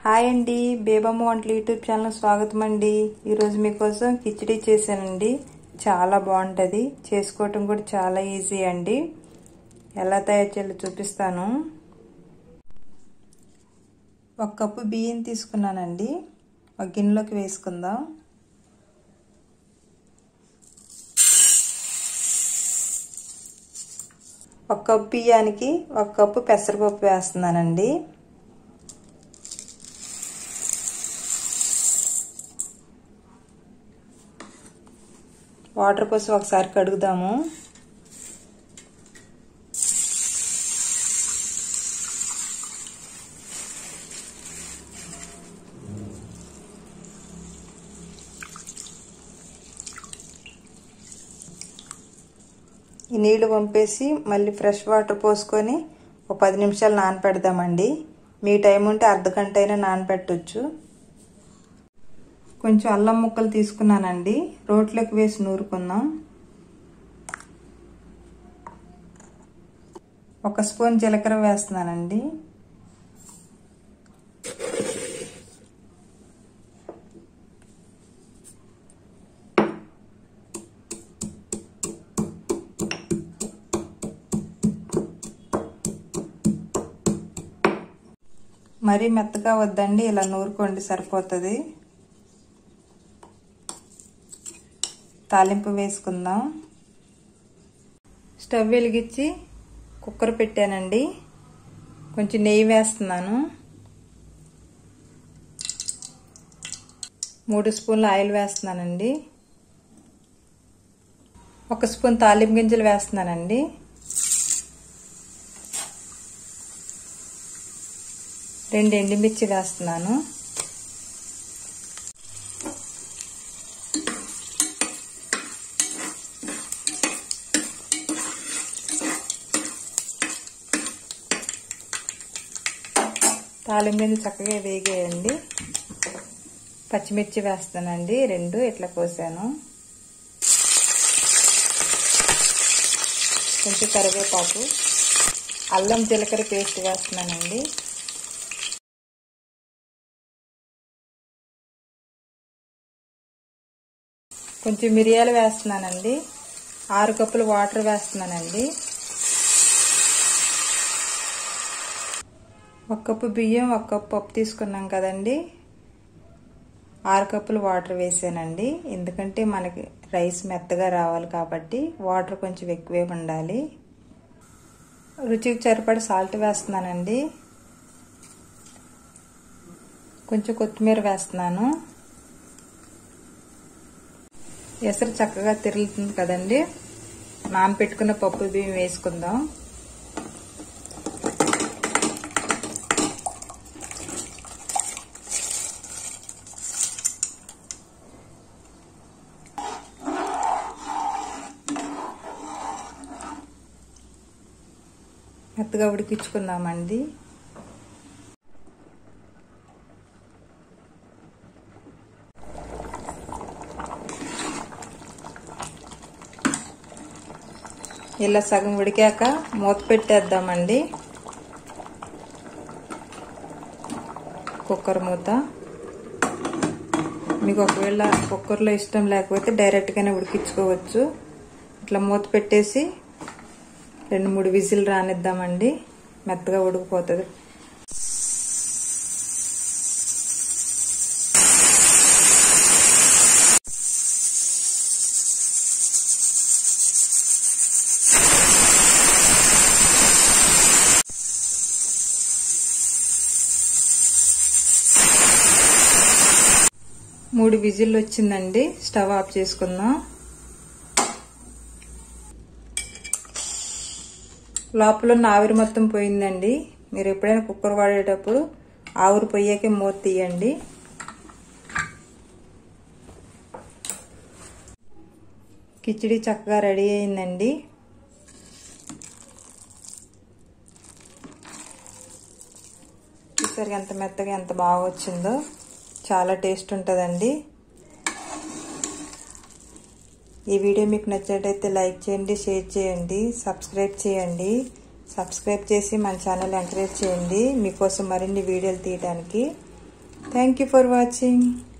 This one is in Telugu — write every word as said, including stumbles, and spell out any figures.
హాయ్ అండి, బేబమ్మ వంటలు యూట్యూబ్ ఛానల్ స్వాగతం అండి. ఈరోజు మీకోసం కిచిడి చేశానండి. చాలా బాగుంటుంది, చేసుకోవటం కూడా చాలా ఈజీ అండి. ఎలా తయారు చేయాలో చూపిస్తాను. ఒక కప్పు బియ్యం తీసుకున్నానండి. ఒక గిన్నెలోకి వేసుకుందాం. ఒక కప్పు బియ్యానికి ఒక కప్పు పెసరపప్పు వేస్తున్నానండి. వాటర్ పోసి ఒకసారి కడుగుదాము. ఈ నీళ్లు పంపేసి మళ్ళీ ఫ్రెష్ వాటర్ పోసుకొని ఒక పది నిమిషాలు నానపెడదామండి. మీ టైం ఉంటే అర్ధ గంట అయినా నానపెట్టచ్చు. కొంచెం అల్లం ముక్కలు తీసుకున్నానండి, రోట్లోకి వేసి నూరుకుందాం. ఒక స్పూన్ జీలకర్ర వేస్తున్నానండి. మరీ మెత్తగా వద్దండి, ఇలా నూరుకోండి సరిపోతుంది. తాలింపు వేసుకుందాం. స్టవ్ వెలిగించి కుక్కర్ పెట్టానండి. కొంచెం నెయ్యి వేస్తున్నాను. మూడు స్పూన్ల ఆయిల్ వేస్తున్నానండి. ఒక స్పూన్ తాలింపు గింజలు వేస్తున్నానండి. రెండు ఎండుమిర్చి వేస్తున్నాను. తాలింపు గింజలు చక్కగా వేగేయండి. పచ్చిమిర్చి వేస్తానండి, రెండు ఇట్లా కోసాను. కొంచెం కరివేపాకు, అల్లం జీలకర్ర పేస్ట్ వేస్తున్నానండి. కొంచెం మిరియాలు వేస్తున్నానండి. ఆరు కప్పులు వాటర్ వేస్తున్నానండి. ఒక కప్పు బియ్యం ఒక కప్పు పప్పు తీసుకున్నాం కదండి, ఆరు కప్పులు వాటర్ వేసానండి. ఎందుకంటే మనకి రైస్ మెత్తగా రావాలి కాబట్టి వాటర్ కొంచెం ఎక్కువే ఉండాలి. రుచికి సరిపడ సాల్ట్ వేస్తున్నానండి. కొంచెం కొత్తిమీర వేస్తున్నాను. ఎసరు చక్కగా తిరుగుతుంది కదండి, నానపెట్టుకున్న పప్పు బియ్యం వేసుకుందాం. మెత్తగా ఉడికించుకుందామండి. ఇలా సగం ఉడికాక మూత పెట్టేద్దామండి. కుక్కర్ మూత. మీకు ఒకవేళ కుక్కర్లో ఇష్టం లేకపోతే డైరెక్ట్గానే ఉడికించుకోవచ్చు. ఇట్లా మూత పెట్టేసి రెండు మూడు విజిల్ రానిద్దామండి, మెత్తగా ఉడికిపోతుంది. మూడు విజిల్ వచ్చిందండి, స్టవ్ ఆఫ్ చేసుకుందాం. లోపల ఉన్న ఆవిరి మొత్తం పోయిందండి. మీరు ఎప్పుడైనా కుక్కర్ వాడేటప్పుడు ఆవిరి పోయాకే మూత తీయండి. కిచిడి చక్కగా రెడీ అయిందండి. చూసారు ఎంత మెత్తగా ఎంత బాగా వచ్చిందో. చాలా టేస్ట్ ఉంటుందండి. ఈ వీడియో మీకు నచ్చినట్లయితే లైక్ చేయండి, షేర్ చేయండి, సబ్స్క్రైబ్ చేయండి. సబ్స్క్రైబ్ చేసి మన ఛానల్ ఎంకరేజ్ చేయండి, మీకోసం మరిన్ని వీడియోలు తీయడానికి. Thank you for watching.